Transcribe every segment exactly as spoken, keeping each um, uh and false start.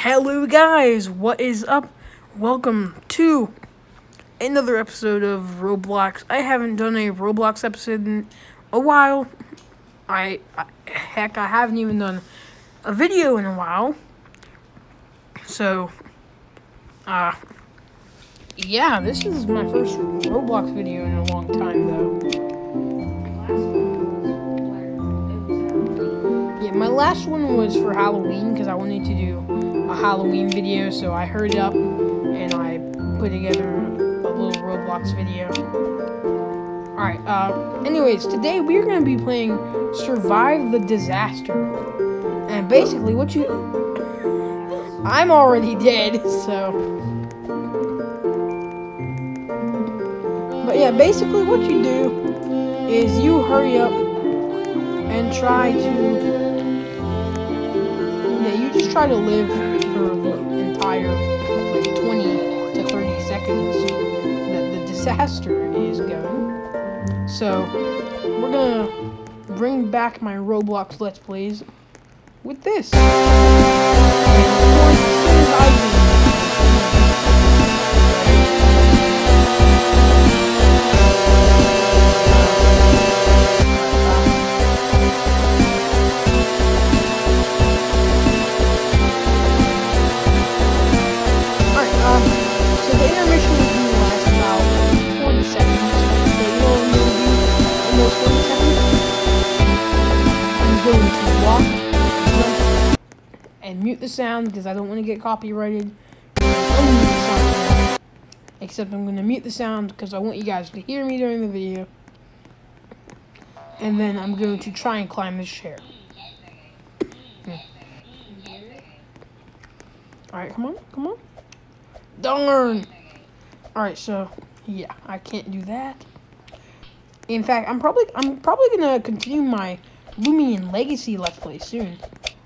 Hello guys, what is up? Welcome to another episode of Roblox. I haven't done a Roblox episode in a while. I, I heck, I haven't even done a video in a while. So, uh, yeah, this is my first Roblox video in a long time though. Yeah, my last one was for Halloween because I wanted to do a Halloween video, so I hurried up and I put together a little Roblox video. Alright, uh, anyways, today we're going to be playing Survive the Disaster. And basically what you... I'm already dead, so... But yeah, basically what you do is you hurry up and try to... Yeah, you just try to live for the entire, like, twenty to thirty seconds that the disaster is going. So, we're gonna bring back my Roblox Let's Plays with this. And mute the sound because I don't want to get copyrighted. Except I'm going to mute the sound because I want you guys to hear me during the video. And then I'm going to try and climb this chair. Hmm. Alright, come on, come on. Darn! Alright, so yeah, I can't do that. In fact, I'm probably I'm probably gonna continue my Lumion Legacy Let's Play soon.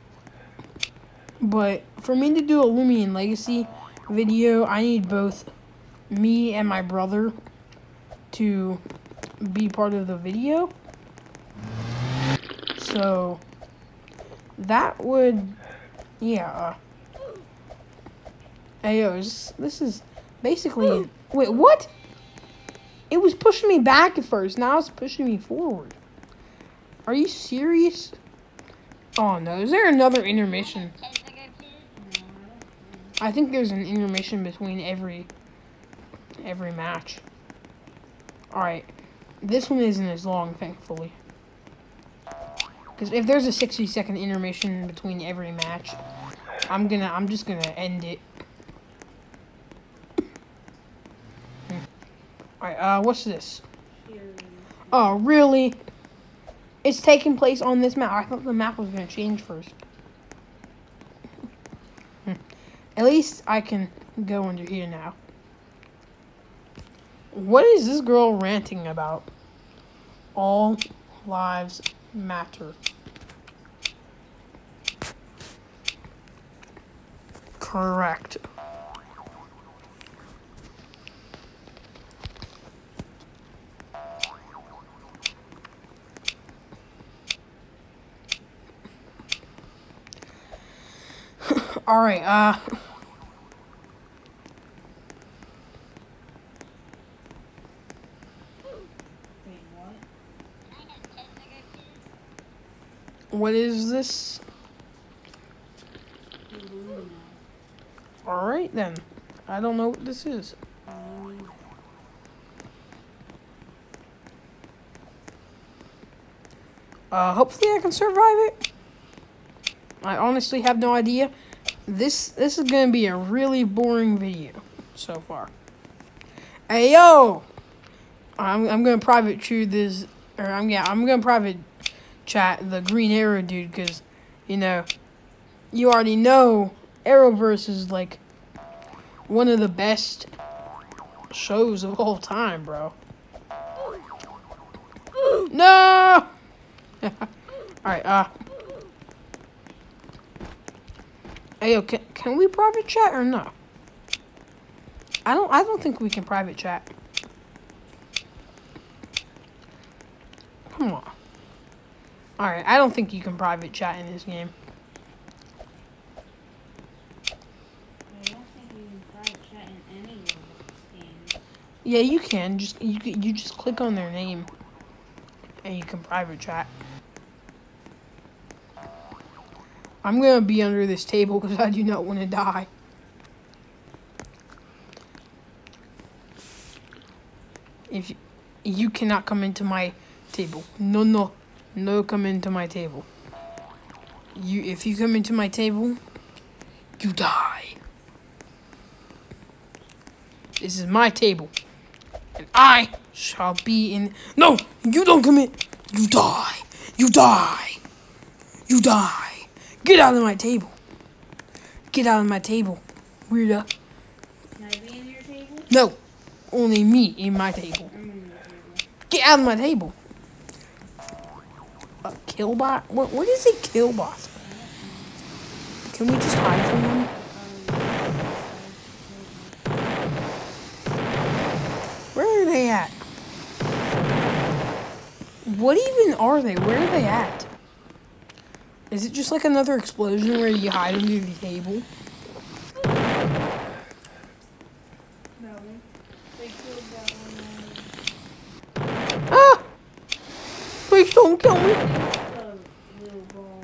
But for me to do a Lumion Legacy video, I need both me and my brother to be part of the video. So that would, yeah. Uh, hey, yo, this, this is basically, wait, what? It was pushing me back at first, now it's pushing me forward. Are you serious? Oh no, is there another intermission? I think there's an intermission between every every match. Alright, this one isn't as long, thankfully. Because if there's a sixty second intermission between every match, I'm gonna I'm just gonna end it. Alright, uh, what's this? Oh, really? It's taking place on this map. I thought the map was gonna change first. At least I can go under here now. What is this girl ranting about? All lives matter. Correct. Alright, uh... what is this? Alright then. I don't know what this is. Uh, hopefully I can survive it. I honestly have no idea. This this is gonna be a really boring video so far. Hey yo! I'm I'm gonna private choose this, or I'm yeah I'm gonna private chat the Green Arrow dude because, you know, you already know Arrowverse is like one of the best shows of all time, bro. No! Alright, uh hey yo, can can we private chat or no? I don't I don't think we can private chat. Come on. Alright, I don't think you can private chat in this game. Yeah, you can. Just you can- you just click on their name, and you can private chat. I'm gonna be under this table because I do not want to die. If you, you cannot come into my table, no, no, no, come into my table. You, if you come into my table, you die. This is my table, and I shall be in. No, you don't come in. You die. You die. You die. Get out of my table. Get out of my table, weirdo. Can I be in your table? No, only me in my table. I'm in your table. Get out of my table. A killbot? What? What is a killbot? Can we just hide from them? Where are they at? What even are they? Where are they at? Is it just like another explosion where you hide under the table? No, they killed that one. Ah! Please don't kill me. The little balls.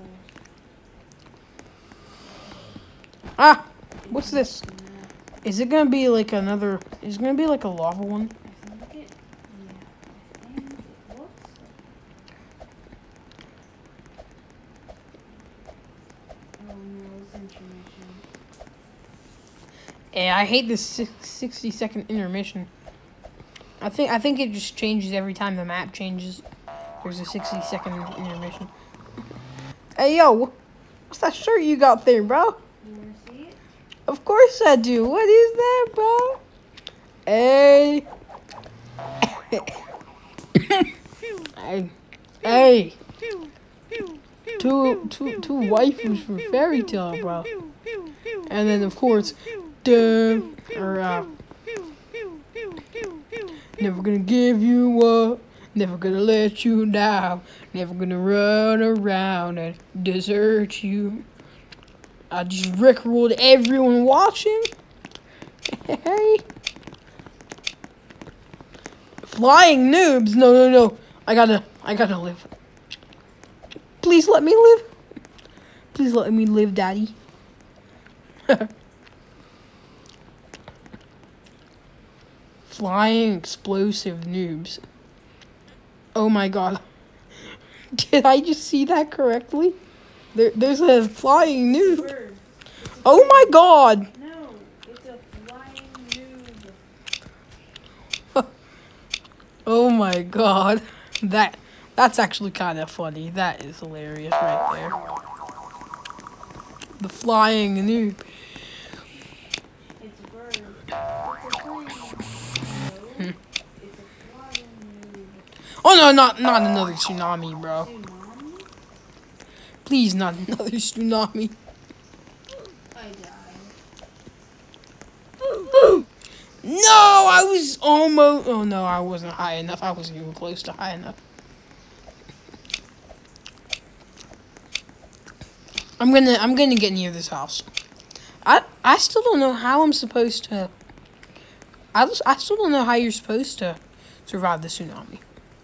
Ah! What's this? Is it gonna be like another? Is it gonna be like a lava one? I think it. Yeah. I think it looks like. Oh no, it's intermission. Yeah, I hate this sixty second intermission. I think I think it just changes every time the map changes. There's a sixty second intermission. Hey yo, what's that shirt you got there, bro? You wanna see it? Of course I do. What is that, bro? Hey. Hey. Hey. Two, two, two waifus for fairy tale, bro. And then of course, duh, or uh, never gonna give you up, never gonna let you down, never gonna run around and desert you. I just rickrolled everyone watching. Hey. Flying noobs. No, no, no. I gotta, I gotta live. Please let me live. Please let me live, Daddy. Flying explosive noobs. Oh my god. Did I just see that correctly? There, there's a flying noob. Bird. Oh my god. No, it's a flying noob. Oh my god. That that's actually kind of funny. That is hilarious right there. The flying noob. It's a bird. It's a plane. No, it's a flying noob. Oh no, not not another tsunami, bro. Tsunami? Please, not another tsunami. I died. No, I was almost. Oh no, I wasn't high enough. I wasn't even close to high enough. I'm gonna, I'm gonna get near this house. I, I still don't know how I'm supposed to. I, just, I still don't know how you're supposed to survive the tsunami.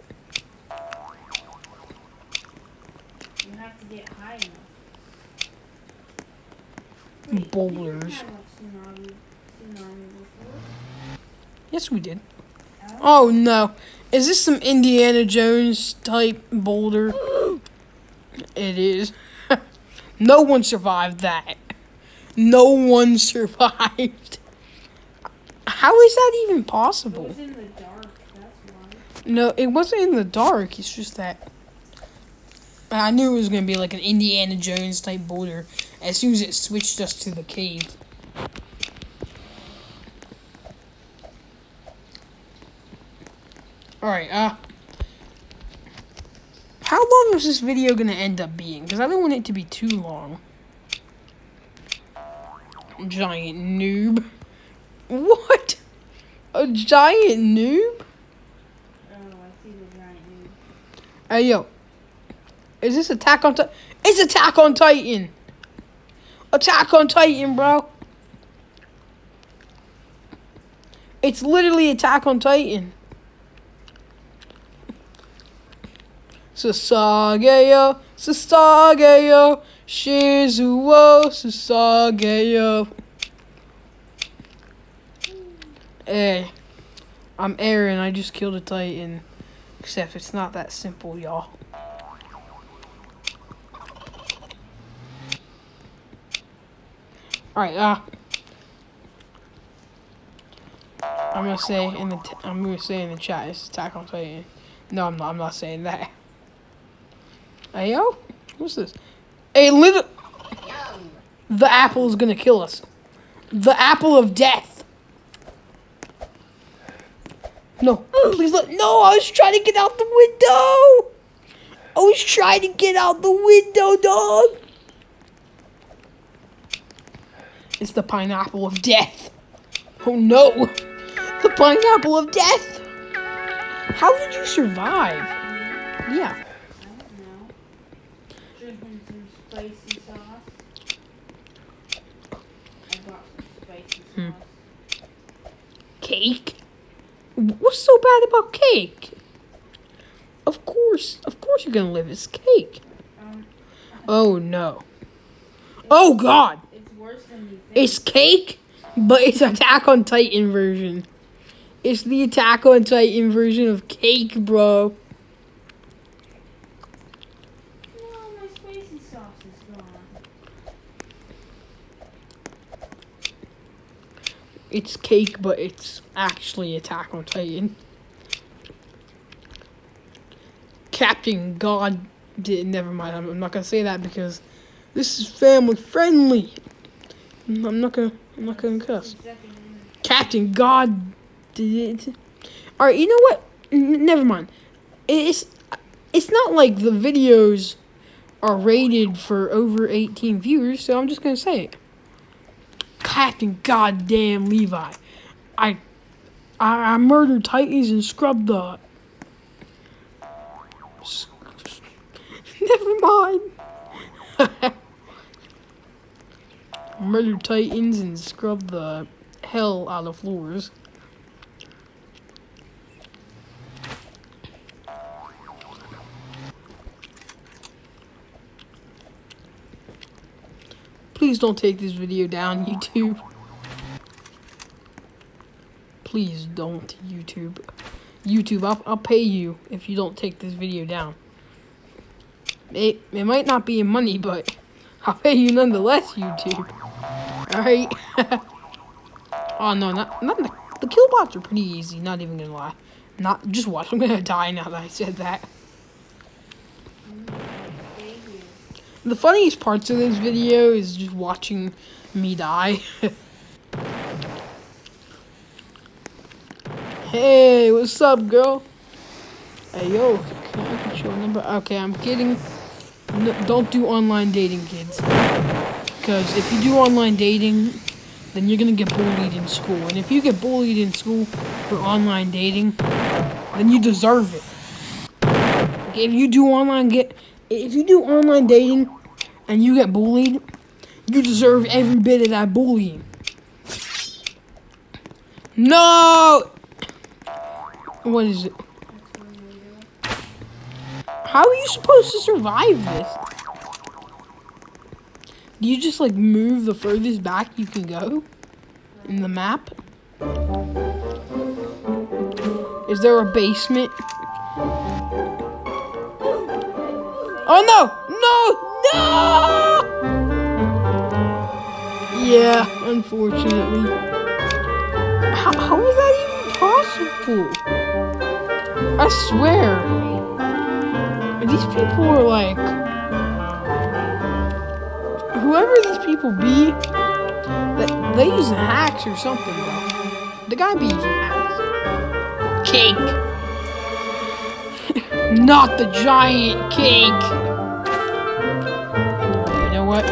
You have to get high enough. Boulders. Have a tsunami, tsunami before? Yes, we did. Oh. Oh no, is this some Indiana Jones type boulder? It is. No one survived that. No one survived. How is that even It possible? was in the dark, that's why. No, it wasn't in the dark. It's just that I knew it was gonna be like an Indiana Jones type boulder as soon as it switched us to the cave. All right. Uh, how long is this video gonna end up being? Because I don't want it to be too long. Giant noob. What? A giant noob? Oh, I see the giant noob. Hey, yo. Is this Attack on Titan? It's Attack on Titan! Attack on Titan, bro! It's literally Attack on Titan. Sasageyo, Sasageyo, Shizuo, Sasageyo. Hey, I'm Aaron. I just killed a Titan. Except it's not that simple, y'all. Alright, uh... I'm gonna say in the t I'm gonna say in the chat it's Attack on Titan. No, I'm not. I'm not saying that. Hey yo, what's this? Hey, little. The apple is gonna kill us. The apple of death. No, please let. No, I was trying to get out the window. I was trying to get out the window, dog. It's the pineapple of death. Oh no. The pineapple of death! How did you survive? Yeah. I don't know. Drinking some spicy sauce. I got some spicy Hmm. sauce. Cake? What's so bad about cake? Of course, of course you're gonna live. It's cake. Um, Oh no. Oh god! it's worse than you think. It's cake, but it's Attack on Titan version. It's the Attack on Titan version of cake, bro. No, my spicy sauce is gone. It's cake, but it's actually Attack on Titan. Captain God did. Never mind. I'm, I'm not gonna say that because this is family friendly. I'm not gonna. I'm not gonna cuss. Captain God did it. All right. You know what? N- never mind. It's. It's not like the videos are rated for over eighteen viewers, so I'm just gonna say it. Captain Goddamn Levi, I, I, I murdered Titans and scrubbed the. Never mind. Murdered Titans and scrubbed the hell out of floors. Please don't take this video down, YouTube. Please don't, YouTube. YouTube, I'll, I'll pay you if you don't take this video down. It, it might not be in money, but I'll pay you nonetheless, YouTube. Alright? Oh, no, not, not the, the kill bots are pretty easy, not even gonna lie. Not, just watch, I'm gonna die now that I said that. The funniest parts of this video is just watching me die. Hey, what's up, girl? Hey, yo, can I get your number? Okay, I'm kidding. No, don't do online dating, kids. Because if you do online dating, then you're gonna get bullied in school. And if you get bullied in school for online dating, then you deserve it. Okay, if you do online get, if you do online dating and you get bullied, you deserve every bit of that bullying. No! What is it? How are you supposed to survive this? Do you just like move the furthest back you can go in the map? Is there a basement? Oh no! No! No! Yeah, unfortunately. How, how is that even possible? I swear. These people are like... Whoever these people be, they, they use hacks or something, bro. The guy be using hacks. Cake! Not the giant cake! You know what?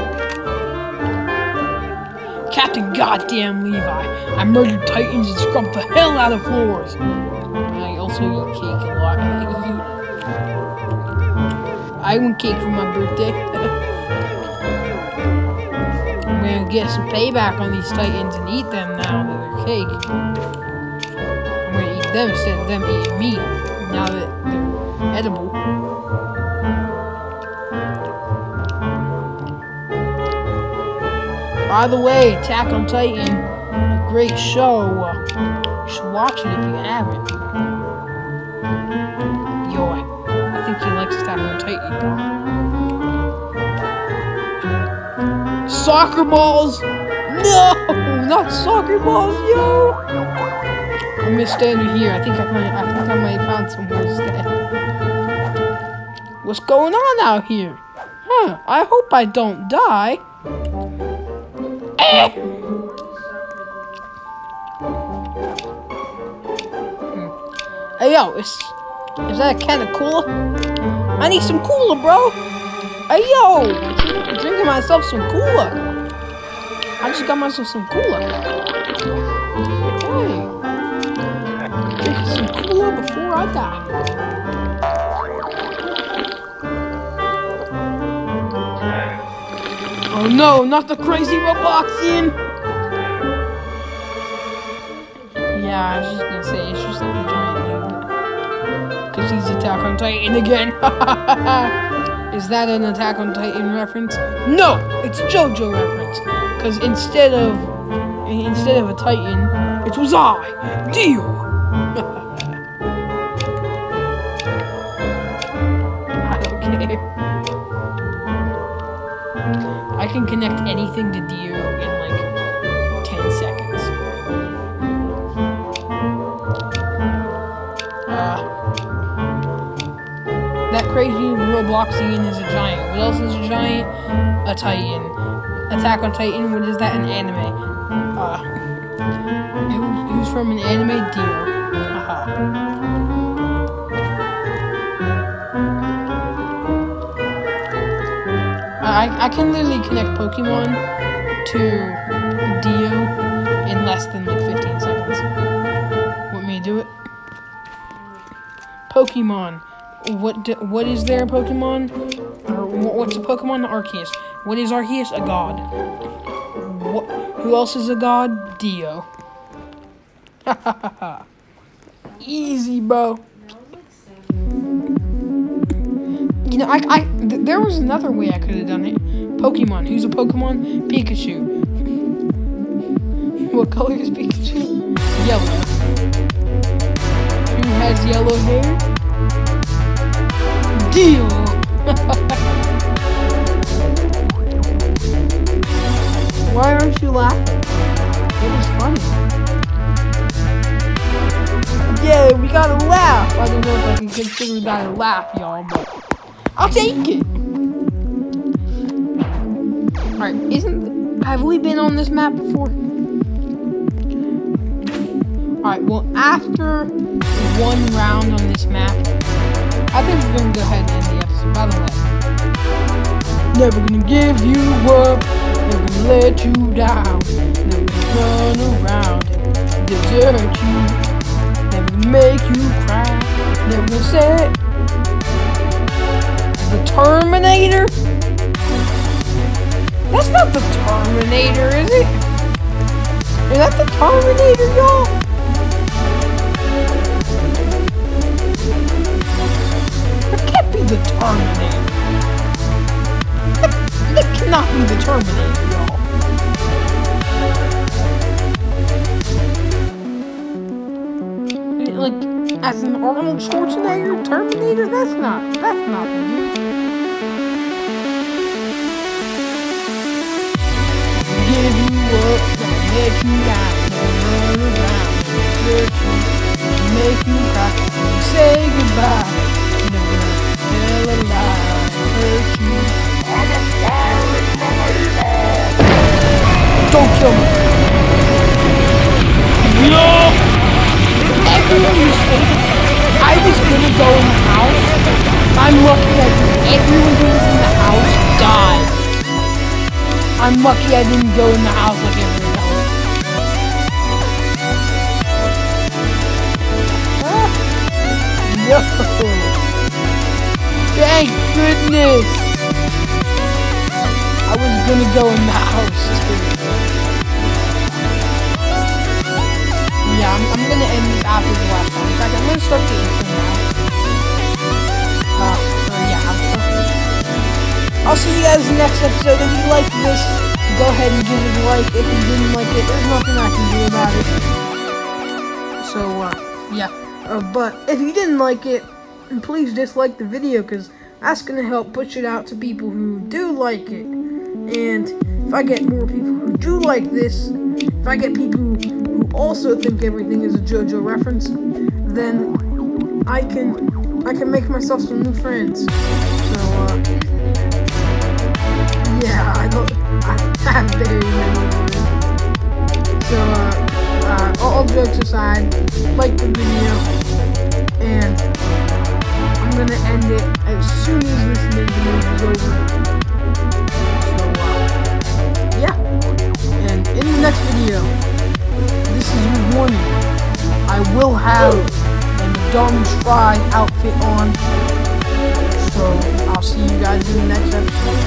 Captain Goddamn Levi, I murdered Titans and scrubbed the hell out of floors. I also eat cake a lot. I want cake for my birthday. I'm gonna get some payback on these Titans and eat them now with their cake. them instead of them eating me. Now that they're edible. By the way, Attack on Titan, a great show. You should watch it if you haven't. Yo, I, I think he likes Attack on Titan. Soccer balls! No! Not soccer balls, yo! I'm gonna stand here. I think I might I think I might have found somewhere to stand. What's going on out here? Huh, I hope I don't die. Eh! Hmm. Hey yo, is is that a can of cola? I need some cola, bro! Hey yo! I'm drinking myself some cola. I just got myself some cola. Hey. Drinking some cola before I die. Oh no, not the crazy Robloxian! Yeah, I was just gonna say, it's just like a giant noob. Cause he's Attack on Titan again. Is that an Attack on Titan reference? No! It's JoJo reference. Cause instead of instead of a Titan, it was I, Dio! I don't care. I can connect anything to Dio in like ten seconds. Uh, that crazy Robloxian is a giant. What else is a giant? A Titan. Attack on Titan, what is that? An anime. Uh, who, who's from an anime? Dio. Haha. I, I can literally connect Pokemon to Dio in less than like fifteen seconds. Want me to do it? Pokemon. What do, what is there, Pokemon? Or what's a Pokemon? Arceus. What is Arceus? A god. What? Who else is a god? Dio. Ha ha ha ha. Easy, bro. You know, I, I, th there was another way I could have done it. Pokemon. Who's a Pokemon? Pikachu. What color is Pikachu? Yellow. Who has yellow hair? Dio. Why aren't you laughing? It was funny. Yeah, we gotta laugh. I don't know if I can consider that a laugh, y'all, but I'll take it. Alright, isn't... Have we been on this map before? Alright, well, after one round on this map, I think we're gonna go ahead and end the episode. By the way, never gonna give you up, never gonna let you down, never gonna run around and desert you, never gonna make you cry, never gonna say the Terminator? That's not the Terminator, is it? Is that the Terminator, y'all? That can't be the Terminator. That, that cannot be the Terminator, y'all. Like, as an Arnold Schwarzenegger Terminator? That's not, that's not the give you up, never let you down, never run around, never search you, never make you cry, never say goodbye, never tell a lie, hurt you. I'm a fire in my heart. Don't kill me. No! Everyone who stated I was gonna go in the house, I'm lucky that everyone who was in the house died. I'm lucky I didn't go in the house like everyone else. Ah. No! Thank goodness! I was gonna go in the house too. Yeah, I'm, I'm gonna end this after the last one. fact, I'm gonna start the intro now. Uh, so yeah, I'll, I'll see you guys in the next episode. If you liked this, go ahead and give it a like. If you didn't like it, there's nothing I can do about it. So, uh, yeah. Uh, but if you didn't like it, please dislike the video, because that's going to help push it out to people who do like it. And if I get more people who do like this, if I get people who, who also think everything is a JoJo reference, then I can I can make myself some new friends. So, uh, yeah, I don't I have very many friends. So, uh, uh, all jokes aside, like the video, and I'm gonna end it as soon as this video is over. So, uh, yeah. And in the next video, this is your warning. I will have a McDonald's fry outfit on. So, I'll see you guys in the next episode.